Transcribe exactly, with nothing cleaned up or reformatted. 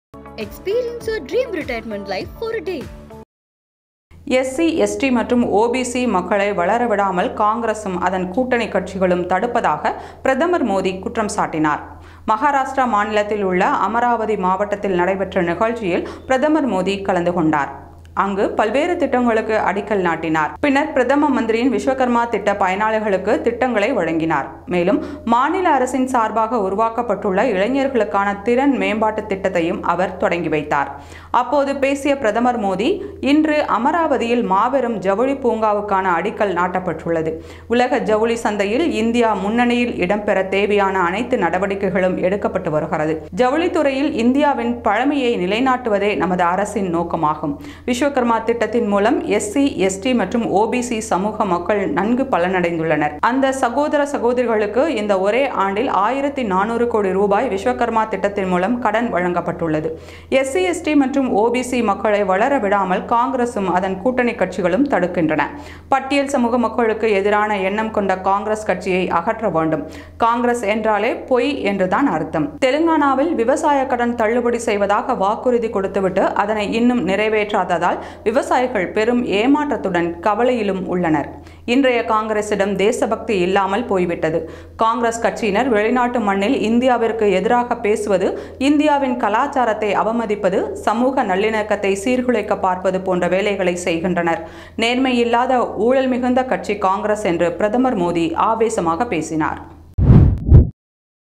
Experience your dream retirement life for a day. SC ST மற்றும் OBC மக்களை வளர விடாமல் காங்கிரசும் அதன் கூட்டணி கட்சிகளும் தடுப்பதாக பிரதமர் மோடி குற்றம் சாட்டினார். மகாராஷ்டிரா மாநிலத்தில் உள்ள அமராவதி மாவட்டத்தில் நடைபெற்ற நிகழ்ச்சியில் பிரதமர் மோடி கலந்து கொண்டார். அங்கு பல்வேறு திட்டங்களுக்கு அடிக்கல் நாட்டினார். பின்னர் பிரதம மந்திரியின் விஸ்வகர்மா திட்ட பயனாளிகளுக்கு திட்டங்களை வழங்கினார். மேலும் மாநில அரசின் சார்பாக உருவாக்கப்பட்டுள்ள இளைஞர்களுக்கான திறன் மேம்பாட்டு திட்டத்தையும் அவர் தொடங்கி வைத்தார். அப்போது பேசிய பிரதமர் மோடி, இன்று அமராவதியில் மாபெரும் ஜவுளி பூங்காவுக்கான அடிக்கல் நாட்டப்பட்டுள்ளது. உலக ஜவுளி சந்தையில் இந்தியா முன்னணியில் இடம்பெற தேவையான அனைத்து நடவடிக்கைகளும் எடுக்கப்பட்டு வருகிறது. ஜவுளித்துறையில் இந்தியாவின் பழமையை நிலைநாட்டுவதே நமது அரசின் நோக்கமாகும். விஸ்வகர்மா திட்டத்தின் மூலம் எஸ்சி எஸ்டி மற்றும் ஓபிசி சமூக மக்கள் நன்கு பலனடைந்துள்ளனர். அந்த சகோதர சகோதரிகளுக்கு இந்த ஒரே ஆண்டில் ஆயிரத்தி நானூறு கோடி ரூபாய் விஸ்வகர்மா திட்டத்தின் மூலம் கடன் வழங்கப்பட்டுள்ளது. எஸ்சி எஸ்டி மற்றும் ஓபிசி மக்களை வளர விடாமல் காங்கிரசும் அதன் கூட்டணி கட்சிகளும் தடுக்கின்றன. பட்டியல் சமூக மக்களுக்கு எதிரான எண்ணம் கொண்ட காங்கிரஸ் கட்சியை அகற்ற வேண்டும். காங்கிரஸ் என்றாலே பொய் என்றுதான் அர்த்தம். தெலுங்கானாவில் விவசாய கடன் தள்ளுபடி செய்வதாக வாக்குறுதி கொடுத்துவிட்டு அதனை இன்னும் நிறைவேற்றாததால் விவசாயிகள் பெரும் ஏமாற்றத்துடன் கவலையிலும் உள்ளனர். இன்றைய காங்கிரசிடம் தேசபக்தி இல்லாமல் போய்விட்டது. காங்கிரஸ் கட்சியினர் வெளிநாட்டு மண்ணில் இந்தியாவிற்கு எதிராக பேசுவது, இந்தியாவின் கலாச்சாரத்தை அவமதிப்பது, சமூக நல்லிணக்கத்தை சீர்குலைக்க பார்ப்பது போன்ற வேலைகளை செய்கின்றனர். நேர்மை இல்லாத ஊழல் மிகுந்த கட்சி காங்கிரஸ் என்று பிரதமர் மோடி ஆவேசமாக பேசினார்.